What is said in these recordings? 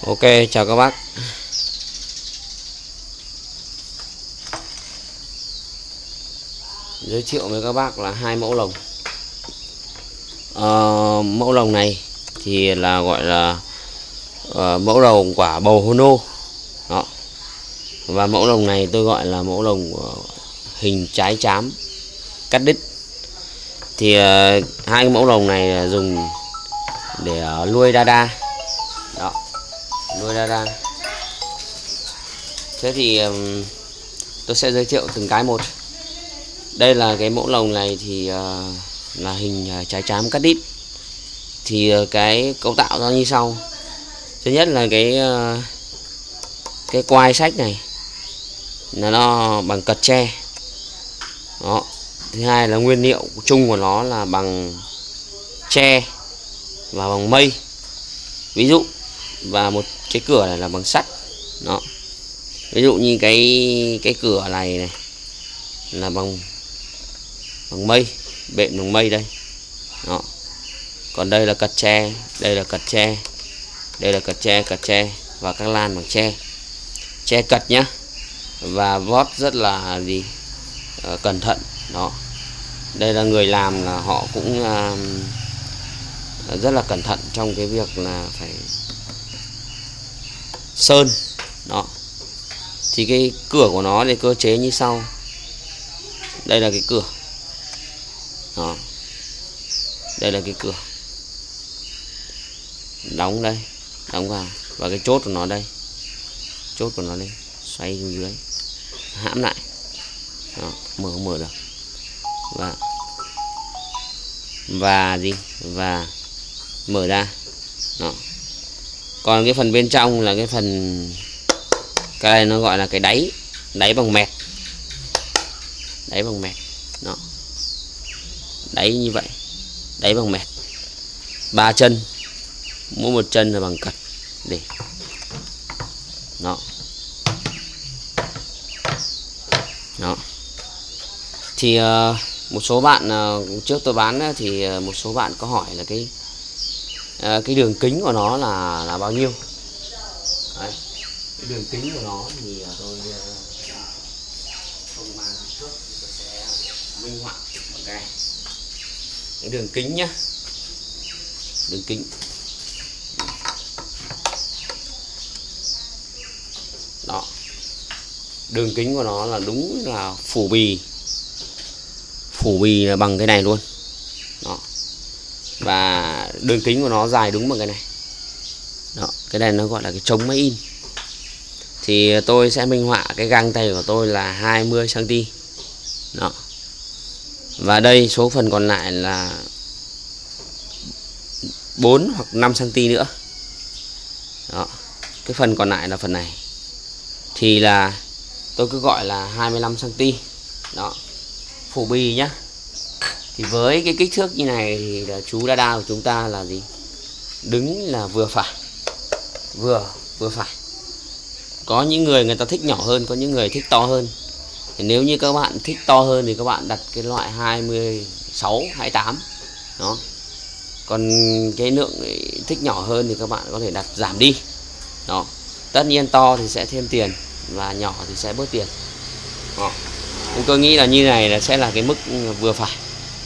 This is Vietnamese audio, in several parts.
Ok, chào các bác. Giới thiệu với các bác là hai mẫu lồng. Mẫu lồng này thì là gọi là mẫu lồng quả bầu Hono. Đó. Và mẫu lồng này tôi gọi là mẫu lồng hình trái chám cắt đít. Thì hai cái mẫu lồng này dùng để nuôi đa. Đó, nuôi đa. Thế thì tôi sẽ giới thiệu từng cái một. Đây là cái mẫu lồng này thì là hình trái chám cắt đít. Thì cái cấu tạo nó như sau. Thứ nhất là cái quai sách này là nó bằng cật tre. Đó. Thứ hai là nguyên liệu chung của nó là bằng tre và bằng mây. Ví dụ, và một cái cửa này là bằng sắt. Đó. Ví dụ như cái cửa này là bằng mây, bệm bằng mây đây. Đó. Còn đây là cật tre, đây là cật tre, đây là cật tre và các lan bằng tre cật nhá. Và vót rất là cẩn thận. Đó. Đây là người làm là họ cũng rất là cẩn thận trong cái việc là phải sơn. Đó. Thì cái cửa của nó thì cơ chế như sau. Đây là cái cửa. Đó. Đây là cái cửa. Đóng đây, đóng vào. Và cái chốt của nó đây. Chốt của nó đây, xoay xuống dưới, hãm lại. Đó, mở không mở được. Và mở ra. Đó. Còn cái phần bên trong là cái này nó gọi là cái đáy bằng mẹt. Đáy bằng mẹt. Đó. Đáy như vậy. Đáy bằng mẹt. 3 chân. Mỗi một chân là bằng cật để. Đó. Đó. Thì một số bạn trước tôi bán thì một số bạn có hỏi là cái đường kính của nó là bao nhiêu. Đấy. Cái đường kính của nó thì tôi không mang trước, tôi sẽ minh họa bằng cái đường kính nhá. Đường kính. Đó. Đường kính của nó là đúng là phủ bì là bằng cái này luôn. Đó. Và đường kính của nó dài đúng bằng cái này. Đó. Cái này nó gọi là cái chống máy in. Thì tôi sẽ minh họa cái găng tay của tôi là 20 cm. Đó. Và đây số phần còn lại là 4 hoặc 5 cm nữa. Đó. Cái phần còn lại là phần này. Thì là tôi cứ gọi là 25 cm. Đó. Phủ bì nhá. Thì với cái kích thước như này thì là chú đa của chúng ta là gì? Đứng là vừa phải. Vừa phải. Có những người ta thích nhỏ hơn, có những người thích to hơn. Thì nếu như các bạn thích to hơn thì các bạn đặt cái loại 26, 28. Đó. Còn cái lượng thích nhỏ hơn thì các bạn có thể đặt giảm đi. Đó. Tất nhiên to thì sẽ thêm tiền và nhỏ thì sẽ bớt tiền. Đó. Nhưng tôi nghĩ là như này là sẽ là cái mức vừa phải.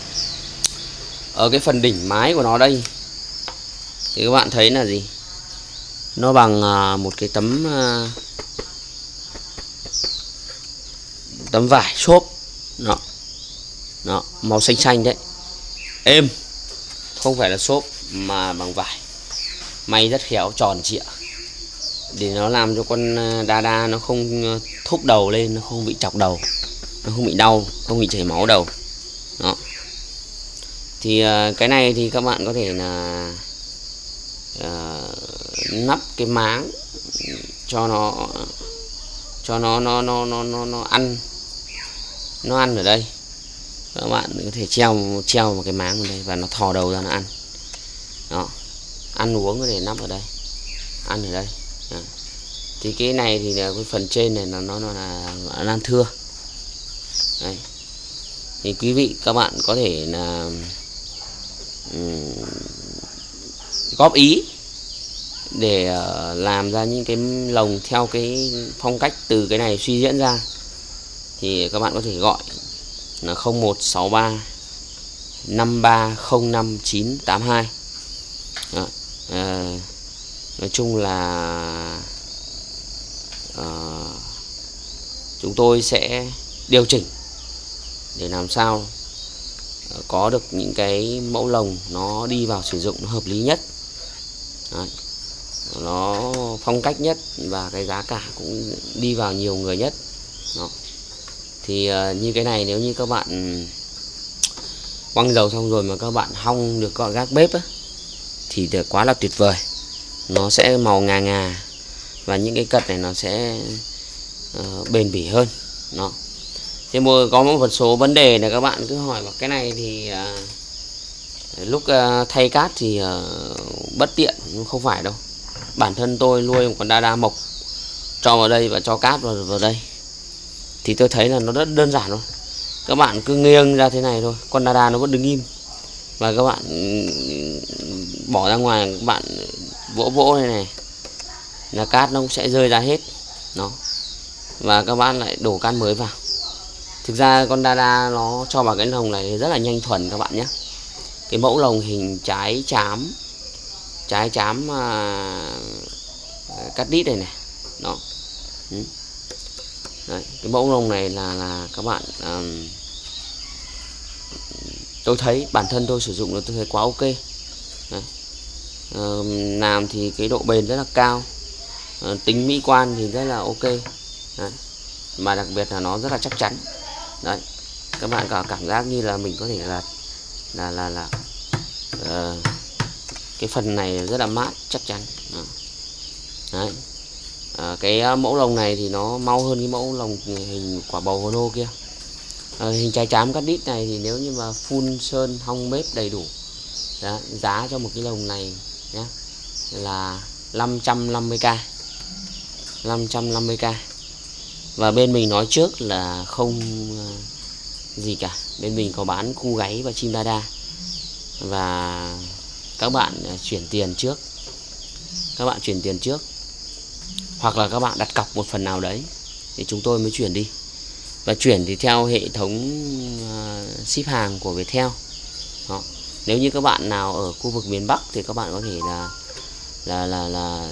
Ở cái phần đỉnh mái của nó đây thì các bạn thấy là gì? Nó bằng một cái tấm vải xốp. Đó, màu xanh xanh đấy. Êm. Không phải là xốp mà bằng vải. May rất khéo, tròn trịa. Để nó làm cho con đa nó không thúc đầu lên, nó không bị chọc đầu, nó không bị đau, không bị chảy máu đầu. Đó. Thì cái này thì các bạn có thể là nắp cái máng cho nó ăn ở đây. Các bạn có thể treo một cái máng ở đây và nó thò đầu ra nó ăn. Đó. Ăn uống có thể nắp ở đây, ăn ở đây. Đó. Thì cái này thì là cái phần trên này nó là lan thưa. Đây. Thì quý vị các bạn có thể là góp ý để làm ra những cái lồng theo cái phong cách từ cái này suy diễn ra thì các bạn có thể gọi là 0163 5305 982. Đó. Nói chung là chúng tôi sẽ điều chỉnh để làm sao có được những cái mẫu lồng nó đi vào sử dụng nó hợp lý nhất. Đấy. Nó phong cách nhất và cái giá cả cũng đi vào nhiều người nhất. Đó. Thì như cái này nếu như các bạn quăng dầu xong rồi mà các bạn hong được gọi gác bếp á, thì quá là tuyệt vời. Nó sẽ màu ngà ngà và những cái cật này nó sẽ bền bỉ hơn. Đó. Thế có một số vấn đề là các bạn cứ hỏi vào cái này thì lúc thay cát thì bất tiện, không phải đâu. Bản thân tôi nuôi một con đa mộc cho vào đây và cho cát vào đây thì tôi thấy là nó rất đơn giản thôi. Các bạn cứ nghiêng ra thế này thôi, con đa nó vẫn đứng im, và các bạn bỏ ra ngoài, các bạn vỗ này là cát nó cũng sẽ rơi ra hết. Nó và các bạn lại đổ cát mới vào. Thực ra con đa nó cho vào cái lồng này rất là nhanh thuần các bạn nhé. Cái mẫu lồng hình trái chám cắt đít này này. Đó. Đấy, cái mẫu lồng này là các bạn tôi thấy bản thân tôi sử dụng nó tôi thấy quá ok. Đấy. Làm thì cái độ bền rất là cao, tính mỹ quan thì rất là ok. Đấy. Mà đặc biệt là nó rất là chắc chắn. Đấy, các bạn có cảm giác như là mình có thể là cái phần này rất là mát, chắc chắn. Đấy. Cái mẫu lồng này thì nó mau hơn cái mẫu lồng hình quả bầu hồ lô kia. Hình trái chám cắt đít này thì nếu như mà phun sơn hong bếp đầy đủ, giá cho một cái lồng này nhé là 550k. 550k. Và bên mình nói trước là không gì cả, bên mình có bán cu gáy và chim đa. Và các bạn chuyển tiền trước. Hoặc là các bạn đặt cọc một phần nào đấy thì chúng tôi mới chuyển đi. Và chuyển thì theo hệ thống ship hàng của Viettel. Đó. Nếu như các bạn nào ở khu vực miền Bắc thì các bạn có thể là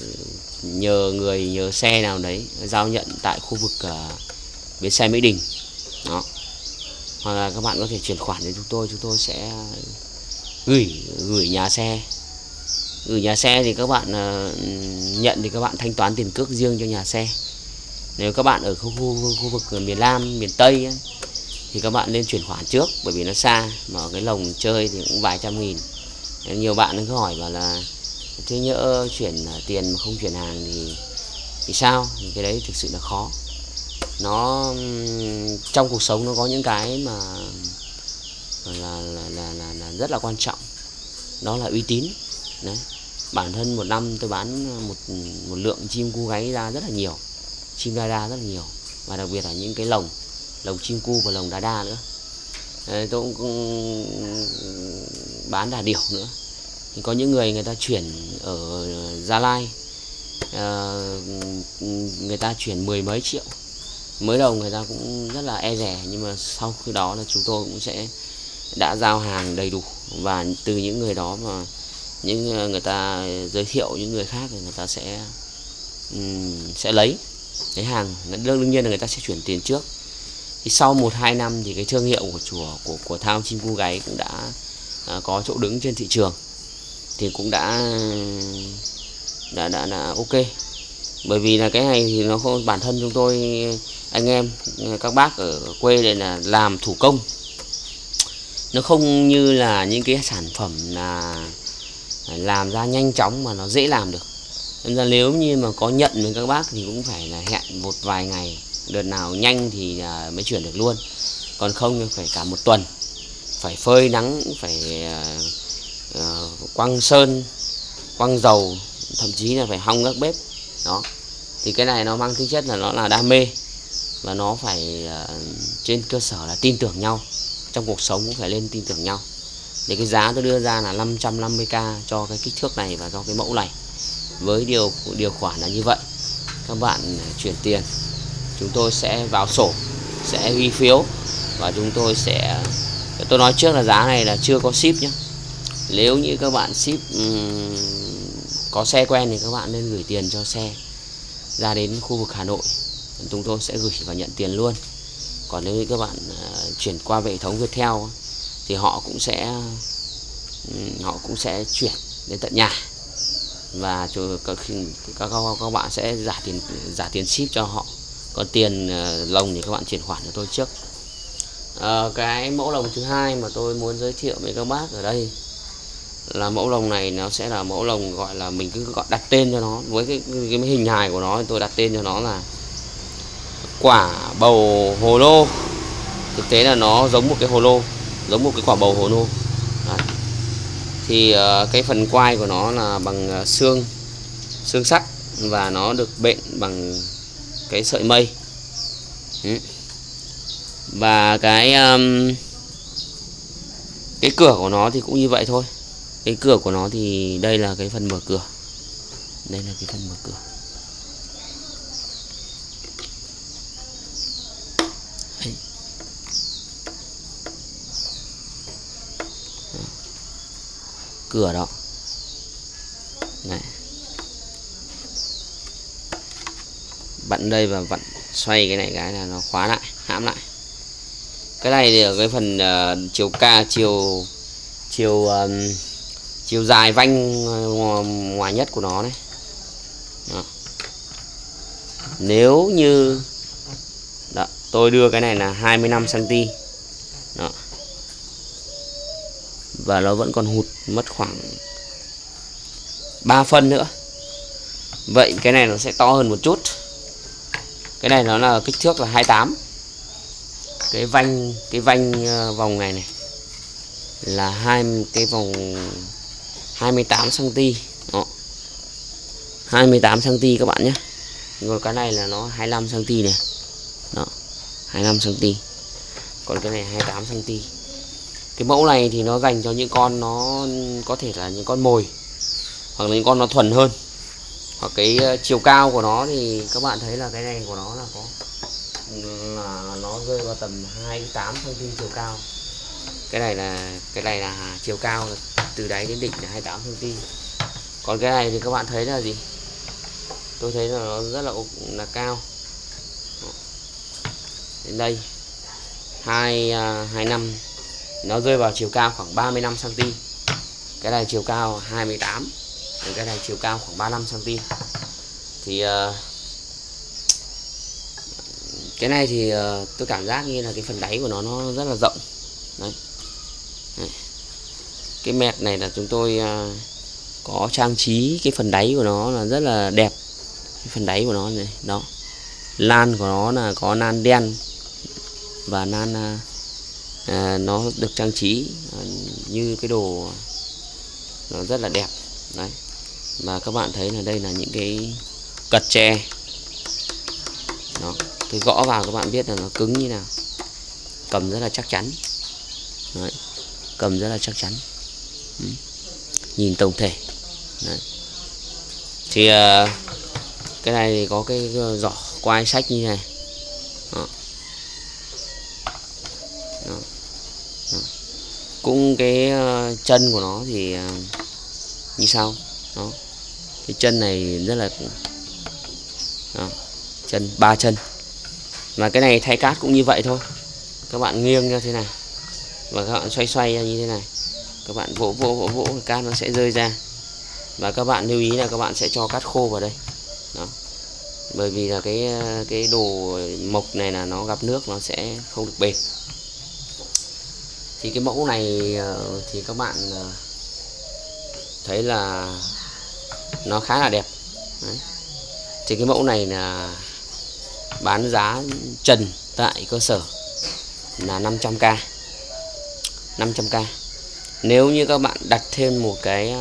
nhờ xe nào đấy giao nhận tại khu vực bến xe Mỹ Đình. Đó. Hoặc là các bạn có thể chuyển khoản đến chúng tôi sẽ gửi nhà xe. Gửi nhà xe thì các bạn nhận thì các bạn thanh toán tiền cước riêng cho nhà xe. Nếu các bạn ở khu vực miền Nam, miền Tây ấy, thì các bạn nên chuyển khoản trước, bởi vì nó xa, mà ở cái lồng chơi thì cũng vài trăm nghìn. Nhiều bạn cứ hỏi bảo là thế nhỡ chuyển tiền mà không chuyển hàng thì sao? Thì cái đấy thực sự là khó. Nó trong cuộc sống nó có những cái mà là rất là quan trọng. Đó là uy tín. Đấy. Bản thân một năm tôi bán một lượng chim cu gáy ra rất là nhiều, chim đa rất là nhiều, và đặc biệt là những cái lồng chim cu và lồng đa nữa. Tôi cũng bán đà điểu nữa. Thì có những người ta chuyển ở Gia Lai, người ta chuyển 10 mấy triệu. Mới đầu người ta cũng rất là e rẻ, nhưng mà sau khi đó là chúng tôi cũng sẽ đã giao hàng đầy đủ, và từ những người đó mà những người ta giới thiệu những người khác thì người ta sẽ lấy hàng. Đương nhiên là người ta sẽ chuyển tiền trước. Thì sau 1-2 năm thì cái thương hiệu của Thao chim cu gáy cũng đã có chỗ đứng trên thị trường, thì cũng đã ok. Bởi vì là cái này thì nó không, bản thân chúng tôi anh em các bác ở quê đây là làm thủ công, nó không như là những cái sản phẩm là làm ra nhanh chóng mà nó dễ làm được. Nên là nếu như mà có nhận với các bác thì cũng phải là hẹn một vài ngày, đợt nào nhanh thì mới chuyển được luôn, còn không phải cả một tuần, phải phơi nắng, phải quăng sơn, quăng dầu, thậm chí là phải hong các bếp. Đó, thì cái này nó mang tính chất là nó là đam mê, và nó phải trên cơ sở là tin tưởng nhau. Trong cuộc sống cũng phải lên tin tưởng nhau. Để cái giá tôi đưa ra là 550k cho cái kích thước này và cho cái mẫu này. với điều khoản là như vậy. Các bạn chuyển tiền, chúng tôi sẽ vào sổ, sẽ ghi phiếu và chúng tôi sẽ, tôi nói trước là giá này là chưa có ship nhé. Nếu như các bạn ship có xe quen thì các bạn nên gửi tiền cho xe ra đến khu vực Hà Nội, chúng tôi sẽ gửi và nhận tiền luôn. Còn nếu như các bạn chuyển qua hệ thống Viettel thì họ cũng sẽ chuyển đến tận nhà và các bạn sẽ giả tiền ship cho họ. Còn tiền lồng thì các bạn chuyển khoản cho tôi trước. Cái mẫu lồng thứ hai mà tôi muốn giới thiệu với các bác ở đây là mẫu lồng này, nó sẽ là mẫu lồng gọi là mình cứ gọi đặt tên cho nó với cái hình hài của nó, tôi đặt tên cho nó là quả bầu hồ lô. Thực tế là nó giống một cái hồ lô, giống một cái quả bầu hồ lô. Đấy. Thì cái phần quai của nó là bằng xương sắt và nó được bện bằng cái sợi mây. Và cái cửa của nó thì cũng như vậy thôi. Cái cửa của nó thì đây là cái phần mở cửa. Đây là cái phần mở cửa. Đấy. Cửa đó. Đấy. Bận đây và vặn xoay cái này cái là nó khóa lại, hãm lại. Cái này thì ở cái phần chiều dài vanh ngoài nhất của nó này. Đó. Nếu như đó, tôi đưa cái này là 25 cm. Đó. Và nó vẫn còn hụt mất khoảng 3 phân nữa. Vậy cái này nó sẽ to hơn một chút. Cái này nó là kích thước là 28. Cái vanh vòng này là cái vòng 28 cm. Đó. 28 cm các bạn nhé. Rồi cái này là nó 25 cm này. Đó. 25 cm. Còn cái này 28 cm. Cái mẫu này thì nó dành cho những con nó có thể là những con mồi hoặc là những con nó thuần hơn. Hoặc cái chiều cao của nó thì các bạn thấy là cái này của nó là nó rơi vào tầm 28 cm chiều cao. Cái này là chiều cao từ đáy đến đỉnh là 28 cm. Còn cái này thì các bạn thấy là gì? Tôi thấy là nó rất là cao. Đến đây 25 nó rơi vào chiều cao khoảng 35 cm. Cái này chiều cao 28. Cái này chiều cao khoảng 35 cm. Thì cái này thì tôi cảm giác như là cái phần đáy của nó rất là rộng. Đấy. Đấy. Cái mẹt này là chúng tôi có trang trí cái phần đáy của nó là rất là đẹp. Cái phần đáy của nó này, đó. Lan của nó là có nan đen và nan nó được trang trí như cái đồ, nó rất là đẹp. Đấy. Và các bạn thấy là đây là những cái cật tre. Đó. Tôi gõ vào các bạn biết là nó cứng như nào. Cầm rất là chắc chắn. Đấy. Cầm rất là chắc chắn. Nhìn tổng thể. Đấy. Thì cái này thì có cái giỏ quai sách như này. Đó. Đó. Đó. Cũng cái chân của nó thì như sau. Đó. Cái chân này rất là đó. Chân 3 chân. Và cái này thay cát cũng như vậy thôi. Các bạn nghiêng như thế này và các bạn xoay ra như thế này. Các bạn vỗ cát nó sẽ rơi ra. Và các bạn lưu ý là các bạn sẽ cho cát khô vào đây. Đó. Bởi vì là cái đồ mộc này là nó gặp nước nó sẽ không được bền. Thì cái mẫu này thì các bạn thấy là nó khá là đẹp. Đấy. Thì cái mẫu này là bán giá trần tại cơ sở là 500k. 500k. Nếu như các bạn đặt thêm một cái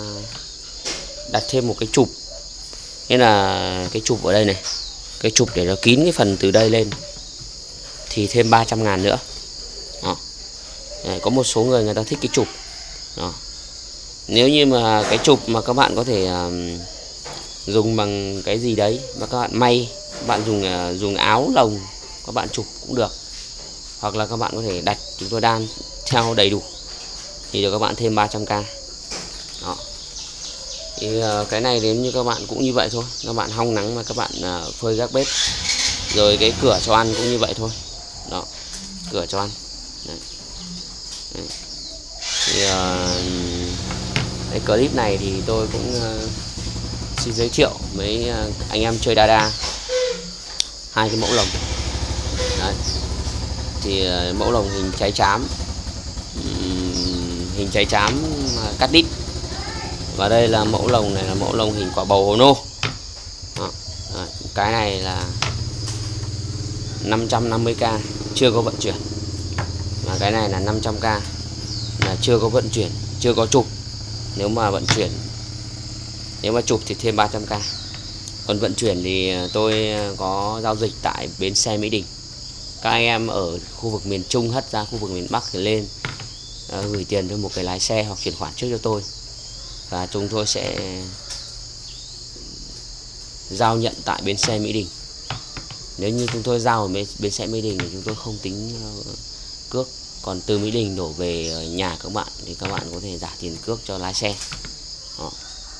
chụp, nghĩa là cái chụp ở đây này, cái chụp để nó kín cái phần từ đây lên thì thêm 300.000 nữa. Đó. Đấy, có một số người ta thích cái chụp. Đó. Nếu như mà cái chụp mà các bạn có thể dùng bằng cái gì đấy mà các bạn may, các bạn dùng áo lồng các bạn chụp cũng được, hoặc là các bạn có thể đặt chúng tôi đan theo đầy đủ thì được các bạn thêm 300k. Đó. Thì cái này đến như các bạn cũng như vậy thôi, các bạn hong nắng mà các bạn phơi gác bếp. Rồi cái cửa cho ăn cũng như vậy thôi. Đó, cửa cho ăn. Đấy. Đấy. Thì cái clip này thì tôi cũng xin giới thiệu với anh em chơi Dada hai cái mẫu lồng. Đấy. Thì mẫu lồng hình trái chám, cắt đít, và đây là mẫu lồng này là mẫu lồng hình quả bầu hồ nô. Đó. Đấy. Cái này là 550k chưa có vận chuyển, và cái này là 500k là chưa có vận chuyển, chưa có chụp. Nếu mà vận chuyển, nếu mà chụp thì thêm 300k. Còn vận chuyển thì tôi có giao dịch tại bến xe Mỹ Đình. Các anh em ở khu vực miền Trung hất ra khu vực miền Bắc thì lên gửi tiền cho một cái lái xe hoặc chuyển khoản trước cho tôi, và chúng tôi sẽ giao nhận tại bến xe Mỹ Đình. Nếu như chúng tôi giao ở bến xe Mỹ Đình thì chúng tôi không tính cước. Còn từ Mỹ Đình đổ về nhà các bạn thì các bạn có thể trả tiền cước cho lái xe. Đó.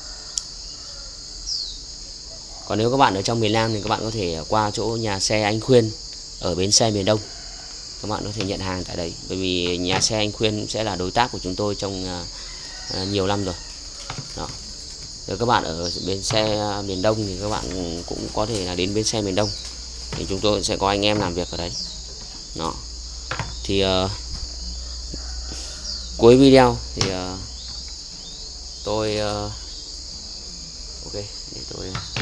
Còn nếu các bạn ở trong miền Nam thì các bạn có thể qua chỗ nhà xe anh Khuyên ở bến xe miền Đông, các bạn có thể nhận hàng tại đấy. Bởi vì nhà xe anh Khuyên sẽ là đối tác của chúng tôi trong nhiều năm rồi. Đó. Rồi các bạn ở bến xe miền Đông thì các bạn cũng có thể là đến bến xe miền Đông, thì chúng tôi sẽ có anh em làm việc ở đấy. Đó. Thì cuối video thì tôi ok, để tôi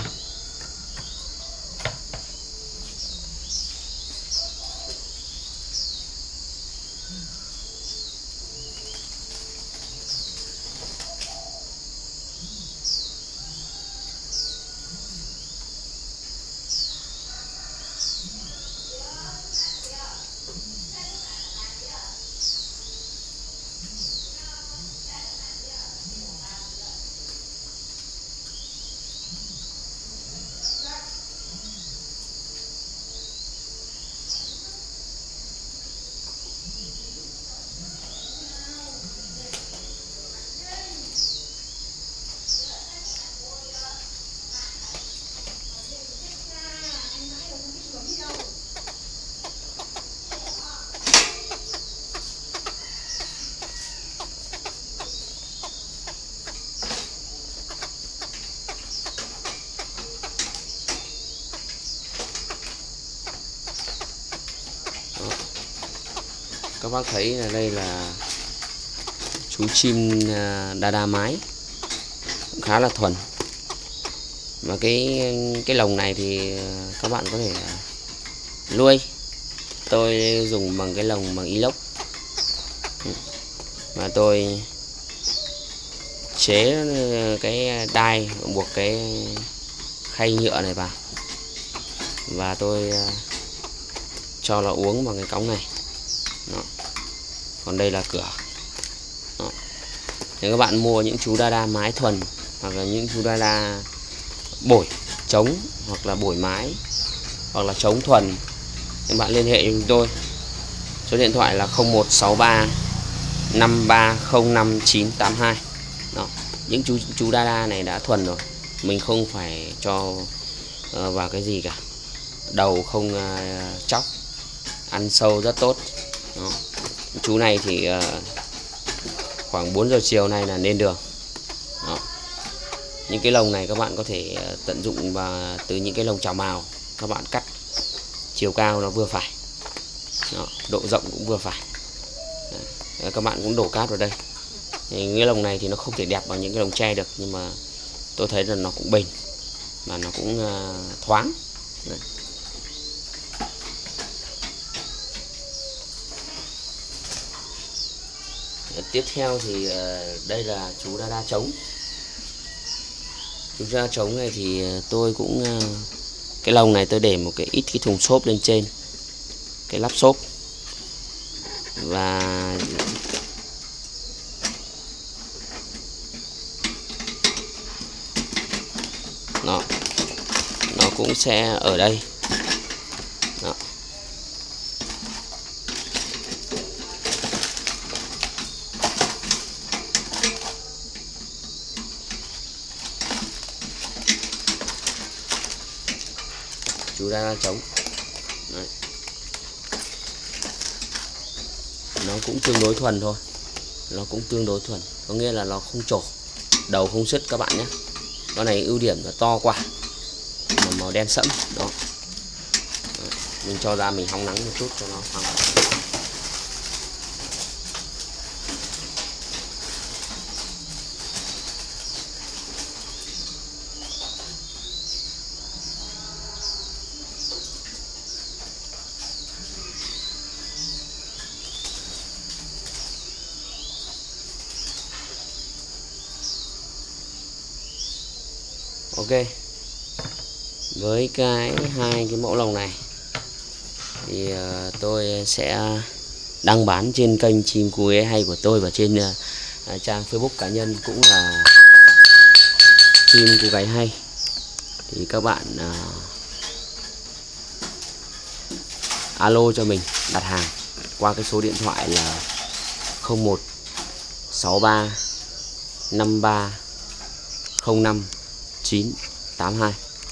các bác thấy là đây là chú chim Dada mái, cũng khá là thuần. Và cái lồng này thì các bạn có thể nuôi. Tôi dùng bằng cái lồng bằng inox, và tôi chế cái đai buộc cái khay nhựa này vào, và tôi cho nó uống bằng cái cống này. Đó. Còn đây là cửa. Đó. Nếu các bạn mua những chú Dada mái thuần, hoặc là những chú Dada bổi trống, hoặc là bổi mái, hoặc là trống thuần, thì bạn liên hệ với chúng tôi. Số điện thoại là 0163 5305 982. Đó. Những chú Dada này đã thuần rồi, mình không phải cho vào cái gì cả. Đầu không chóc, ăn sâu rất tốt. Đó. Chú này thì khoảng 4 giờ chiều nay là lên đường. Đó. Những cái lồng này các bạn có thể tận dụng và từ những cái lồng chảo mào, các bạn cắt chiều cao nó vừa phải. Đó. Độ rộng cũng vừa phải. Đấy. Các bạn cũng đổ cát vào đây. Thì cái lồng này thì nó không thể đẹp bằng những cái lồng tre được, nhưng mà tôi thấy là nó cũng bền và nó cũng thoáng. Đấy. Tiếp theo thì đây là chú Dada trống. Chú Dada trống này thì tôi cũng cái lồng này tôi để một cái ít cái thùng xốp lên trên, cái lắp xốp, và nó cũng sẽ ở đây. Đó. Chú ra trống. Đấy. Nó cũng tương đối thuần thôi, nó cũng tương đối thuần, có nghĩa là nó không trổ, đầu không sứt các bạn nhé. Con này ưu điểm là to quả, màu đen sẫm đó. Mình cho ra mình hóng nắng một chút cho nó phẳng. Ok, với hai cái mẫu lồng này thì tôi sẽ đăng bán trên kênh Chim Cú Gáy Hay của tôi và trên trang Facebook cá nhân cũng là Chim Cú Gáy Hay. Thì các bạn alo cho mình đặt hàng qua cái số điện thoại là 0163 53 05 982.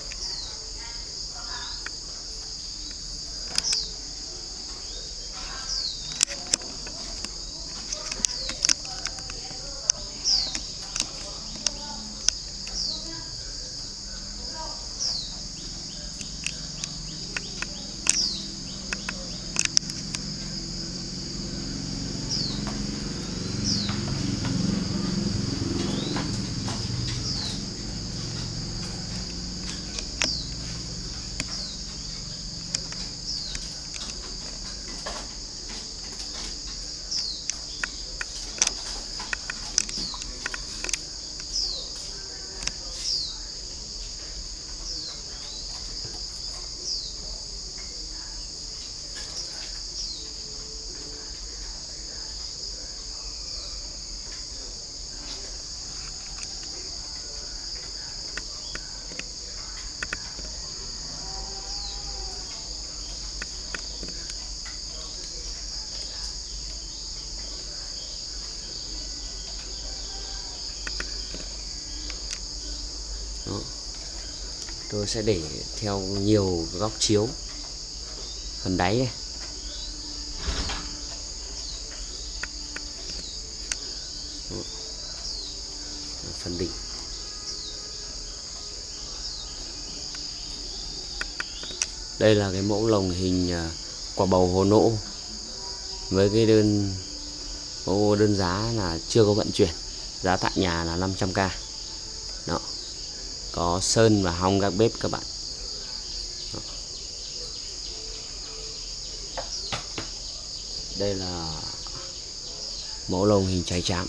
Đó. Tôi sẽ để theo nhiều góc chiếu phần đáy này. Đó. Phần đỉnh. Đây là cái mẫu lồng hình quả bầu hồ nỗ với cái đơn giá là chưa có vận chuyển, giá tại nhà là 500k. Đó. Có sơn và hong các bếp các bạn. Đó. Đây là mẫu lồng hình cháy chám.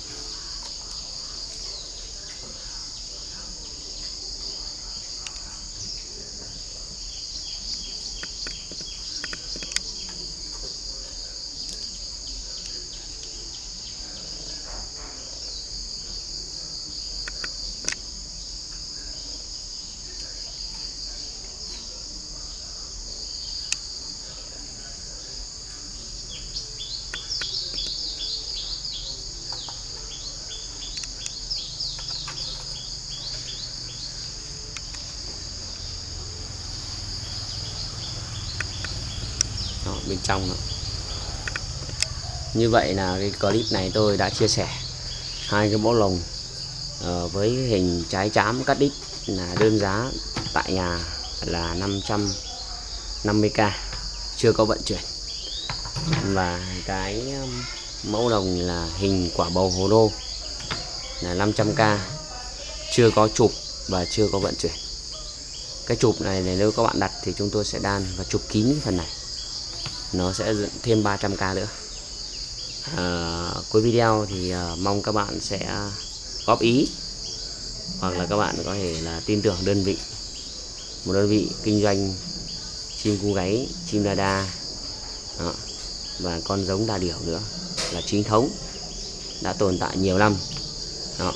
Đó, bên trong đó. Như vậy là cái clip này tôi đã chia sẻ hai cái mẫu lồng với hình trái chám cắt đít là đơn giá tại nhà là 550k, chưa có vận chuyển. Và cái mẫu lồng là hình quả bầu hồ lô là 500k, chưa có chụp và chưa có vận chuyển. Cái chụp này nếu các bạn đặt thì chúng tôi sẽ đan và chụp kín phần này, nó sẽ thêm 300k nữa. Cuối video thì mong các bạn sẽ góp ý, hoặc là các bạn có thể là tin tưởng đơn vị, một đơn vị kinh doanh chim cú gáy, chim đa đa. Đó. Và con giống đa điểu nữa là chính thống, đã tồn tại nhiều năm. Đó.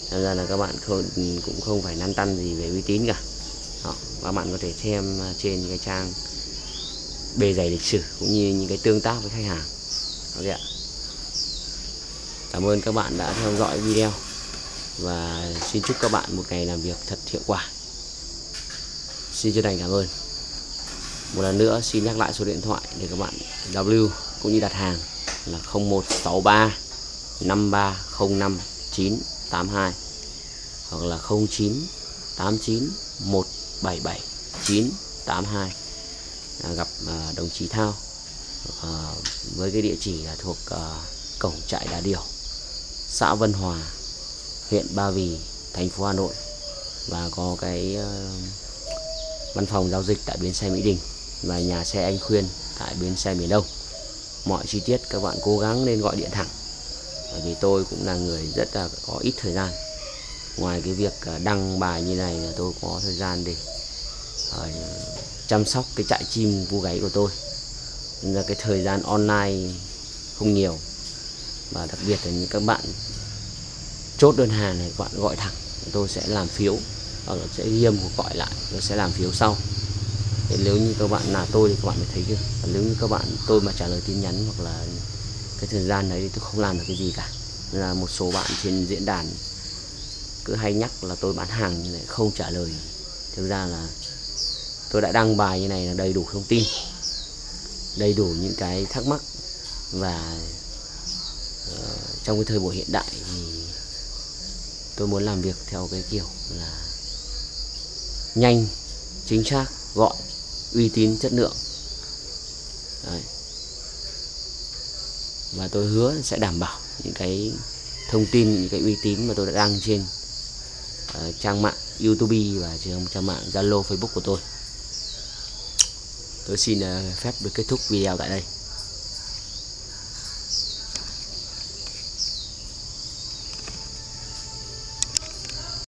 Nên ra là các bạn cũng không phải lăn tăn gì về uy tín cả. Đó, các bạn có thể xem trên cái trang bề dày lịch sử cũng như những cái tương tác với khách hàng. Ok ạ. Cảm ơn các bạn đã theo dõi video và xin chúc các bạn một ngày làm việc thật hiệu quả. Xin chân thành cảm ơn. Một lần nữa xin nhắc lại số điện thoại để các bạn W cũng như đặt hàng là 0163 5305 982 hoặc là 0989 177 982. Gặp đồng chí Thao với cái địa chỉ là thuộc cổng trại Đà Điểu, xã Vân Hòa, huyện Ba Vì, thành phố Hà Nội, và có cái văn phòng giao dịch tại bến xe Mỹ Đình và nhà xe Anh Khuyên tại bến xe miền Đông. Mọi chi tiết các bạn cố gắng nên gọi điện thẳng, bởi vì tôi cũng là người rất là có ít thời gian. Ngoài cái việc đăng bài như này là tôi có thời gian để chăm sóc cái trại chim Vu Gáy của tôi, nên là cái thời gian online không nhiều. Và đặc biệt là những các bạn chốt đơn hàng này, các bạn gọi thẳng, tôi sẽ làm phiếu hoặc là sẽ ghi âm cuộc gọi lại, tôi sẽ làm phiếu sau. Thế nếu như các bạn là tôi thì các bạn mới thấy được. Nếu như các bạn tôi mà trả lời tin nhắn hoặc là cái thời gian đấy thì tôi không làm được cái gì cả. Nên là một số bạn trên diễn đàn cứ hay nhắc là tôi bán hàng như này không trả lời. Thực ra là tôi đã đăng bài như này là đầy đủ thông tin, đầy đủ những cái thắc mắc. Và trong cái thời buổi hiện đại thì tôi muốn làm việc theo cái kiểu là nhanh, chính xác, gọn, uy tín, chất lượng. Đấy. Và tôi hứa sẽ đảm bảo những cái thông tin, những cái uy tín mà tôi đã đăng trên trang mạng YouTube và trên trang mạng Zalo, Facebook của tôi. Tôi xin phép được kết thúc video tại đây.